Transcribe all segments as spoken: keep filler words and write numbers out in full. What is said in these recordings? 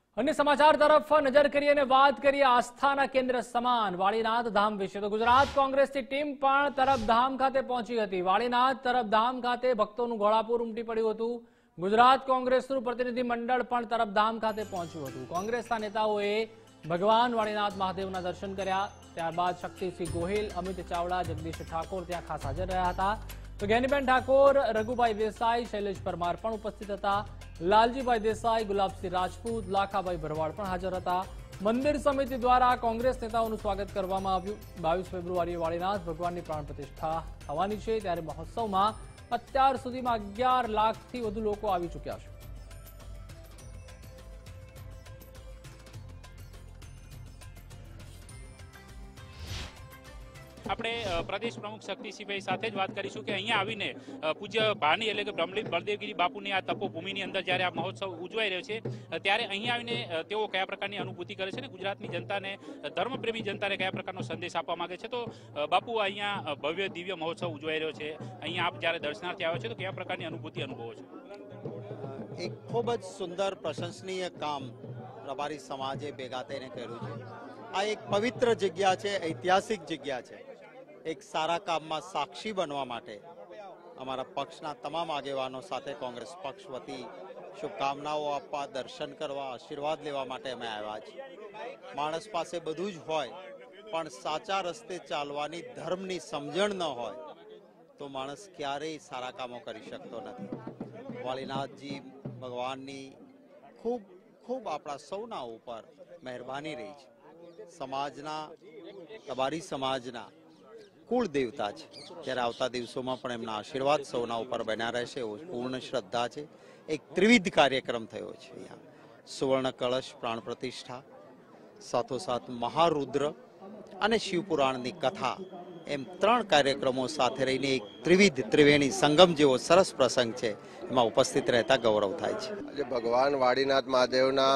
अन्य समाचार तरफ नजर करिए અને વાત કરીએ આસ્થાના કેન્દ્ર સમાન વાળીનાથ ધામ વિશે। તો ગુજરાત કોંગ્રેસની ટીમ પણ તરફધામ ખાતે પહોંચી હતી। વાળીનાથ તરફધામ ખાતે ભક્તોનું ઘોડાપુર ઉમટી પડ્યું હતું। ગુજરાત કોંગ્રેસનું પ્રતિનિધિ મંડળ પણ તરફધામ ખાતે પહોંચ્યું હતું। કોંગ્રેસના નેતાઓએ ભગવાન વાળીનાથ મહાદેવના દર્શન કર્યા। ત્યારબાદ શક્તિસિંહ ગોહિલ, અમિત ચાવડા, જગદીશ ઠાકોર ત્યાં ખાસ હાજર રહ્યા હતા। तो ज्ञानीबेन ठाकोर, रघुभाई देसाई, शैलेष परमार पण उपस्थित था। लालजीभाई देसाई, गुलाबसिंह राजपूत, लाखाभाई भरवाड़ पण हाजर था। मंदिर समिति द्वारा कांग्रेस नेताओं स्वागत करवामां आव्युं। बावीस फेब्रुआरीए वाळीनाथ भगवाननी प्राण प्रतिष्ठा थवानी छे, त्यारे महोत्सवमां अत्यार सुधीमां अगियार लाखथी वधु लोको आवी चूक्या छे। આપણે પ્રદેશ પ્રમુખ શક્તિસિંહભાઈ સાથે જ વાત કરીશું કે અહીંયા આવીને પૂજ્ય ભાની એટલે કે બળદેવગીરી બાપુની આ તપોભૂમિની અંદર જ્યારે આ મહોત્સવ ઉજવાઈ રહ્યો છે ત્યારે અહીંયા આવીને તેઓ કયા પ્રકારની અનુભૂતિ કરે છે ને ગુજરાતની જનતાને, ધર્મપ્રેમી જનતાને કયા પ્રકારનો સંદેશ આપવા માંગે છે। તો બાપુ, અહીંયા ભવ્ય દિવ્ય મહોત્સવ ઉજવાઈ રહ્યો છે, અહીંયા આપ જ્યારે દર્શનાર્થે આવ્યો છો તો કયા પ્રકારની અનુભૂતિ અનુભવો છો? એક ખૂબ જ સુંદર પ્રશંસનીય કામ રબારી સમાજે ભેગા થઈને કર્યું છે। આ એક પવિત્ર જગ્યા છે, ઐતિહાસિક જગ્યા છે। એક સારા કામમાં સાક્ષી બનવા માટે અમારા પક્ષના તમામ આગેવાનો સાથે કોંગ્રેસ પક્ષ વતી શુભકામનાઓ આપવા, દર્શન કરવા, આશીર્વાદ લેવા માટે અમે આવ્યા છીએ। માણસ પાસે બધું જ હોય પણ સાચા રસ્તે ચાલવાની ધર્મની સમજણ ન હોય તો માણસ ક્યારેય સારા કામો કરી શકતો નથી। વાળીનાથજી ભગવાનની ખૂબ ખૂબ આપણા સૌના ઉપર મહેરબાની રહી છે। સમાજના, રબારી સમાજના કુળ દેવતા છે, ત્યારે આવતા દિવસોમાં પણ એમના આશીર્વાદ સૌના ઉપર બન્યા રહેશે એવું પૂર્ણ શ્રદ્ધા છે। એક ત્રિવિધ કાર્યક્રમ થયો છે અહીંયા, સુવર્ણ કળશ પ્રાણ પ્રતિષ્ઠા, સાથોસાથ મહારુદ્ર અને શિવપુરાણની કથા, એમ ત્રણ કાર્યક્રમો સાથે રહીને એક ત્રિવિધ ત્રિવેણી સંગમ જેવો સરસ પ્રસંગ છે, એમાં ઉપસ્થિત રહેતા ગૌરવ થાય છે। આજે ભગવાન વાળીનાથ મહાદેવના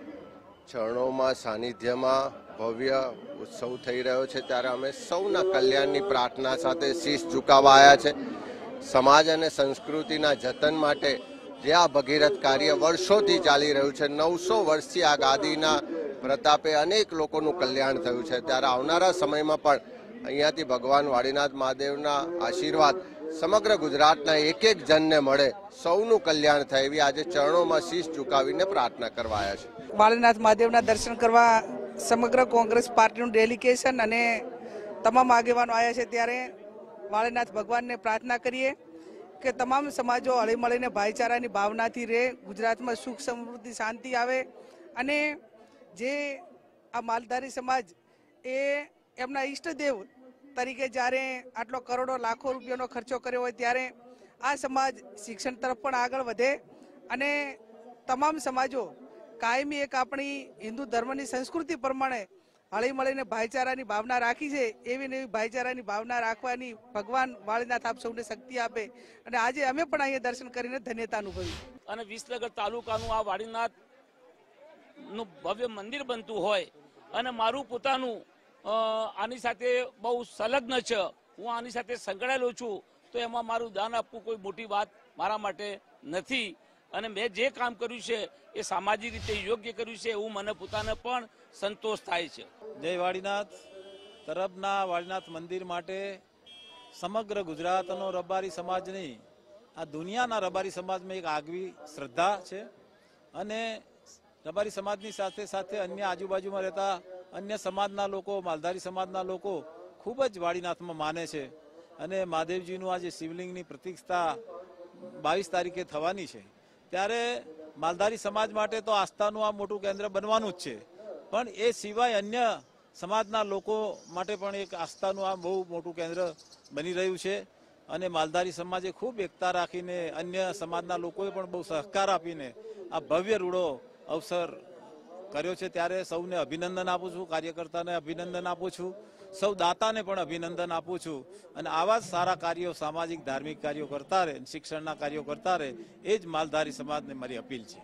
ચરણોમાં, સાનિધ્યમાં ભવ્ય ઉત્સવ થઈ રહ્યો છે, ત્યારે અમે સૌના કલ્યાણની પ્રાર્થના સાથે શીશ ઝુકાવવા આવ્યા છે। સમાજ અને સંસ્કૃતિના જતન માટે જે આ ભગીરથ કાર્ય વર્ષોથી ચાલી રહ્યું છે, નવસો વર્ષથી આ ગાદીના પ્રતાપે અનેક લોકોનું કલ્યાણ થયું છે, ત્યારે આવનારા સમયમાં પણ અહીંયાથી ભગવાન વાળીનાથ મહાદેવના આશીર્વાદ સમગ્ર ગુજરાતના એક એક જનને મળે, સૌનું કલ્યાણ થાય એવી આજે ચરણોમાં શીશ ઝુકાવીને પ્રાર્થના કરવા આવ્યા છે। વાળીનાથ મહાદેવના દર્શન કરવા સમગ્ર કોંગ્રેસ પાર્ટીનું ડેલિગેશન અને તમામ આગેવાનો આવ્યા છે, ત્યારે વાળીનાથ ભગવાનને પ્રાર્થના કરીએ કે તમામ સમાજો હળીમળીને ભાઈચારાની ભાવનાથી રહે, ગુજરાતમાં સુખ સમૃદ્ધિ શાંતિ આવે અને જે આ માલધારી સમાજ એ એમના ઈષ્ટદેવ તરીકે જ્યારે આટલો કરોડો લાખો રૂપિયાનો ખર્ચો કર્યો હોય ત્યારે આ સમાજ શિક્ષણ તરફ પણ આગળ વધે અને તમામ સમાજો કાયમી એક આપણી હિન્દુ ધર્મની સંસ્કૃતિ પ્રમાણે હળીમળીને ભાઈચારાની ભાવના રાખી છે, એવી નવી ભાઈચારાની ભાવના રાખવાની ભગવાન વાળીનાથ આપ સૌને શક્તિ આપે અને આજે અમે પણ અહીંયા દર્શન કરીને ધન્યતા અનુભવી। અને વિસનગર તાલુકાનું આ વાળીનાથનું ભવ્ય મંદિર બનતું હોય અને મારું પોતાનું આની સાથે બહુ સંલગ્ન છે, હું આની સાથે સંકળાયેલો છું, તો એમાં મારું દાન આપવું કોઈ મોટી વાત મારા માટે નથી અને મેં જે કામ કર્યું છે એ સામાજિક રીતે યોગ્ય કર્યું છે એવું મને પોતાને પણ સંતોષ થાય છે। જય વાળીનાથ તરફના વાળીનાથ મંદિર માટે સમગ્ર ગુજરાતનો રબારી સમાજની, આ દુનિયાના રબારી સમાજમાં એક આગવી શ્રદ્ધા છે અને રબારી સમાજની સાથે સાથે અન્ય આજુબાજુમાં રહેતા અન્ય સમાજના લોકો, માલધારી સમાજના લોકો ખૂબ જ વાળીનાથમાં માને છે અને મહાદેવજીનું આજે શિવલિંગની પ્રતિષ્ઠા બાવીસ તારીખે થવાની છે, ત્યારે માલધારી સમાજ માટે તો આસ્થાનું આ મોટું કેન્દ્ર બનવાનું જ છે, પણ એ સિવાય અન્ય સમાજના લોકો માટે પણ એક આસ્થાનું આ બહુ મોટું કેન્દ્ર બની રહ્યું છે અને માલધારી સમાજે ખૂબ એકતા રાખીને અન્ય સમાજના લોકોએ પણ બહુ સહકાર આપીને આ ભવ્ય રૂડો અવસર કર્યો છે, ત્યારે સૌને અભિનંદન આપું છું, કાર્યકર્તાને અભિનંદન આપું છું, સૌ દાતાને પણ અભિનંદન આપું છું અને આવા જ સારા કાર્યો, સામાજિક ધાર્મિક કાર્યો કરતા રહે, શિક્ષણના કાર્યો કરતા રહે, એ જ માલધારી સમાજને મારી અપીલ છે।